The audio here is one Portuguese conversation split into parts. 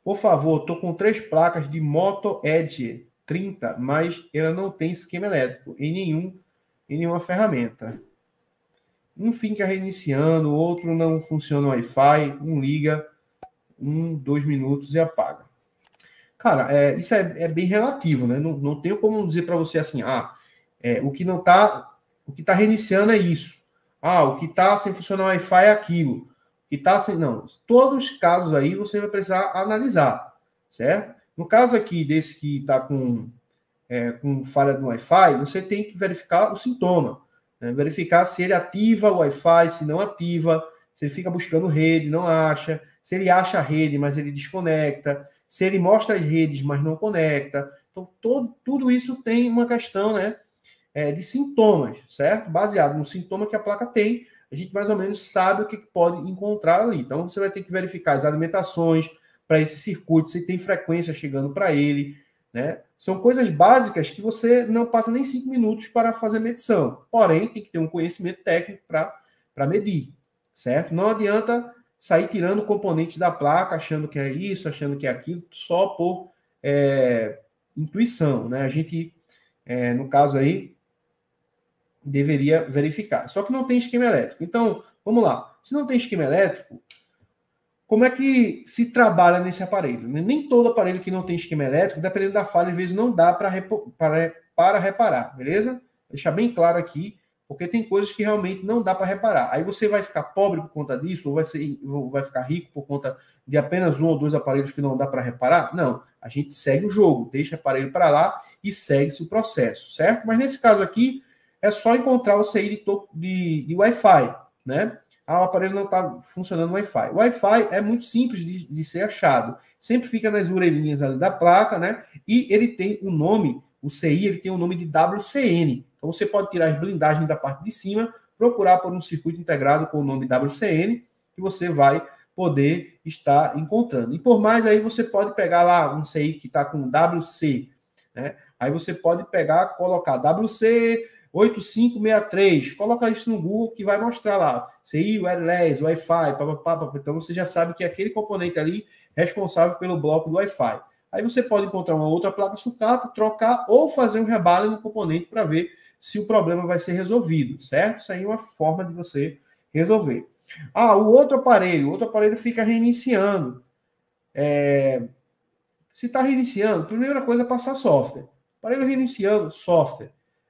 Por favor, estou com 3 placas de Moto Edge 30, mas ela não tem esquema elétrico em nenhuma ferramenta. Um fica reiniciando, o outro não funciona o Wi-Fi, um liga, 2 minutos e apaga. Cara, isso é bem relativo, né? Não tenho como dizer para você assim, o que está reiniciando é isso. O que está sem funcionar o Wi-Fi é aquilo. O que está sem... Não, todos os casos aí você vai precisar analisar, certo? No caso aqui desse que está com falha no Wi-Fi, você tem que verificar o sintoma, né? Verificar se ele ativa o Wi-Fi, se não ativa, se ele fica buscando rede, não acha, se ele acha a rede, mas ele desconecta, se ele mostra as redes, mas não conecta. Então, tudo isso tem uma questão, né, de sintomas, certo? Baseado no sintoma que a placa tem, a gente mais ou menos sabe o que pode encontrar ali. Então, você vai ter que verificar as alimentações para esse circuito, se tem frequência chegando para ele, né? São coisas básicas que você não passa nem 5 minutos para fazer medição. Porém, tem que ter um conhecimento técnico para medir, certo? Não adianta sair tirando componentes da placa, achando que é isso, achando que é aquilo, só por intuição, né? A gente, no caso aí, deveria verificar. Só que não tem esquema elétrico. Então, vamos lá. Se não tem esquema elétrico, como é que se trabalha nesse aparelho? Nem todo aparelho que não tem esquema elétrico, dependendo da falha, às vezes não dá para reparar, beleza? Deixar bem claro aqui, porque tem coisas que realmente não dá para reparar. Aí você vai ficar pobre por conta disso, ou vai ficar rico por conta de apenas 1 ou 2 aparelhos que não dá para reparar? Não. A gente segue o jogo, deixa o aparelho para lá e segue-se o processo, certo? Mas nesse caso aqui, é só encontrar o CI de Wi-Fi, né? O aparelho não está funcionando no Wi-Fi. O Wi-Fi é muito simples de ser achado. Sempre fica nas orelhinhas ali da placa, né? E ele tem um nome, o CI, ele tem o nome de WCN. Então você pode tirar as blindagens da parte de cima, procurar por um circuito integrado com o nome WCN, que você vai poder estar encontrando. E por mais aí você pode pegar lá um CI que está com WC, né? Aí você pode pegar, colocar WC 8563, coloca isso no Google que vai mostrar lá, CI, wireless, Wi-Fi, então você já sabe que é aquele componente ali responsável pelo bloco do Wi-Fi. Aí você pode encontrar uma outra placa sucata, trocar ou fazer um rebalo no componente para ver se o problema vai ser resolvido, certo? Isso aí é uma forma de você resolver. O outro aparelho fica reiniciando. Se está reiniciando, primeira coisa é passar software. Aparelho reiniciando, software.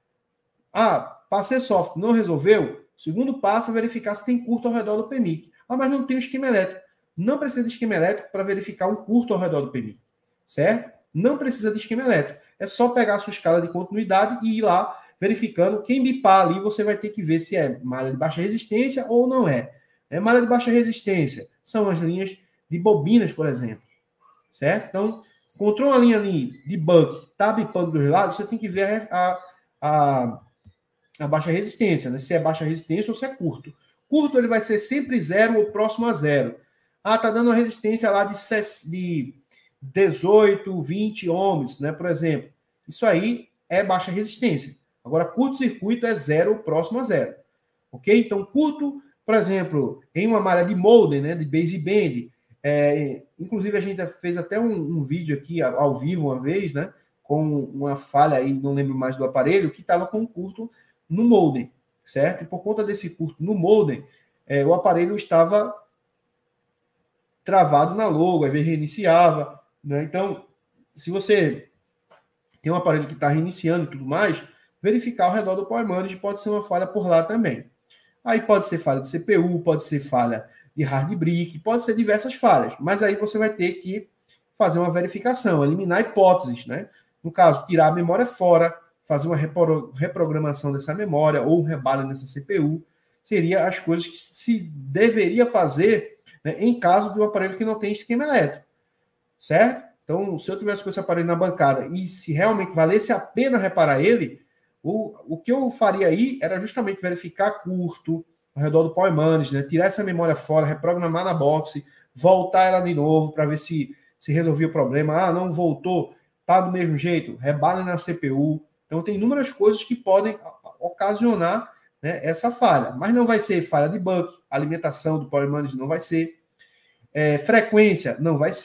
Passei software, não resolveu? Segundo passo é verificar se tem curto ao redor do PMIC. Mas não tem o esquema elétrico. Não precisa de esquema elétrico para verificar um curto ao redor do PMIC, certo? Não precisa de esquema elétrico. É só pegar a sua escala de continuidade e ir lá verificando. Quem bipar ali, você vai ter que ver se é malha de baixa resistência ou não é. Malha de baixa resistência são as linhas de bobinas, por exemplo, certo? Então, encontrou uma linha ali de buck, tá bipando dos lados, você tem que ver a baixa resistência, né? Se é baixa resistência ou se é curto. Curto ele vai ser sempre 0 ou próximo a 0. Tá dando uma resistência lá de 18, 20 ohms, né? Por exemplo. Isso aí é baixa resistência. Agora, curto-circuito é 0 ou próximo a 0. Ok? Então, curto, por exemplo, em uma malha de molden, né? De baseband. Inclusive, a gente fez até um vídeo aqui ao vivo uma vez, né? Com uma falha aí, não lembro mais do aparelho, que estava com curto no molden, certo? E por conta desse curto no molden, o aparelho estava travado na logo, às vezes reiniciava, né? Então, se você tem um aparelho que está reiniciando e tudo mais, verificar ao redor do Power Manage pode ser uma falha por lá também. Aí pode ser falha de CPU, pode ser falha de hard brick, pode ser diversas falhas, mas aí você vai ter que fazer uma verificação, eliminar hipóteses, né? No caso, tirar a memória fora, fazer uma reprogramação dessa memória ou um rebalho nessa CPU, seria as coisas que se deveria fazer, né, em caso de um aparelho que não tem esquema elétrico, certo? Então, se eu tivesse com esse aparelho na bancada e se realmente valesse a pena reparar ele, o que eu faria aí era justamente verificar curto ao redor do Power Manage, né, tirar essa memória fora, reprogramar na box, voltar ela de novo para ver se resolvia o problema. Não voltou, tá do mesmo jeito, rebale na CPU. Então, tem inúmeras coisas que podem ocasionar, né, essa falha. Mas não vai ser falha de buck, alimentação do Power Manage não vai ser, frequência não vai ser,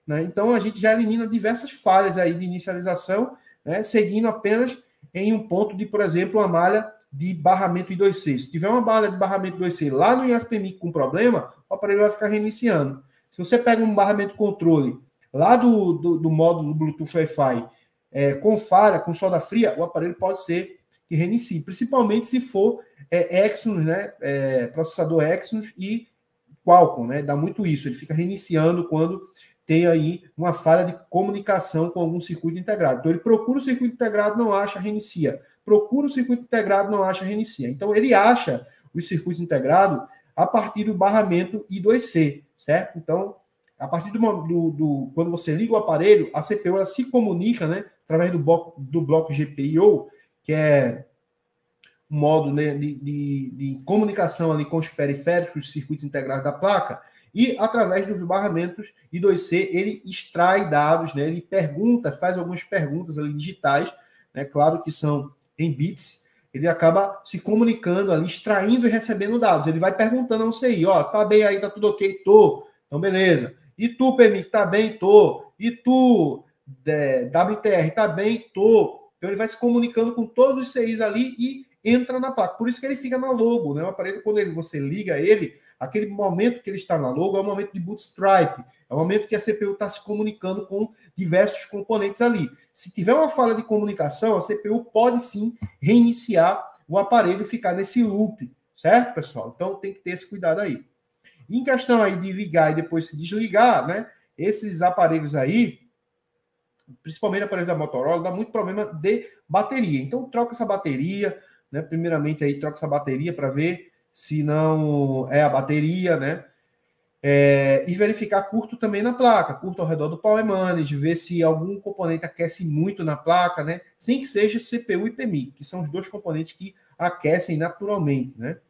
né? Então, a gente já elimina diversas falhas aí de inicialização, né? Seguindo apenas em um ponto de, por exemplo, uma malha de barramento I2C. Se tiver uma malha de barramento I2C lá no IFPMIC com problema, o aparelho vai ficar reiniciando. Se você pega um barramento controle lá do módulo do Bluetooth Wi-Fi com falha, com solda fria, o aparelho pode ser que reinicie, principalmente se for Exynos, né? Processador Exynos e Qualcomm, né? Dá muito isso, ele fica reiniciando quando tem aí uma falha de comunicação com algum circuito integrado. Então ele procura o circuito integrado, não acha, reinicia. Procura o circuito integrado, não acha, reinicia. Então ele acha os circuitos integrados a partir do barramento I2C, certo? Então, a partir quando você liga o aparelho, a CPU ela se comunica, né, através do bloco GPIO, que é um modo, né, de comunicação ali com os periféricos, os circuitos integrados da placa, e através dos barramentos I2C ele extrai dados, né, ele faz algumas perguntas ali digitais, né, claro que são em bits, ele acaba se comunicando ali, extraindo e recebendo dados. Ele vai perguntando ao CI, ó, tá bem aí, tá tudo ok? Tô. Então, beleza. E tu, PMIC, tá bem? Tô. E tu, WTR, tá bem? Tô. Então, ele vai se comunicando com todos os CIs ali e entra na placa. Por isso que ele fica na logo, né? O aparelho, quando você liga ele, aquele momento que ele está na logo é o momento de bootstrap, é o momento que a CPU está se comunicando com diversos componentes ali. Se tiver uma falha de comunicação, a CPU pode sim reiniciar o aparelho e ficar nesse loop, certo, pessoal? Então tem que ter esse cuidado aí. Em questão aí de ligar e depois se desligar, né? Esses aparelhos aí, principalmente o aparelho da Motorola, dá muito problema de bateria. Então troca essa bateria, né? Primeiramente aí troca essa bateria para ver se não é a bateria, né? E verificar curto também na placa, curto ao redor do Power Manage, ver se algum componente aquece muito na placa, né? Sem que seja CPU e PMIC, que são os dois componentes que aquecem naturalmente, né?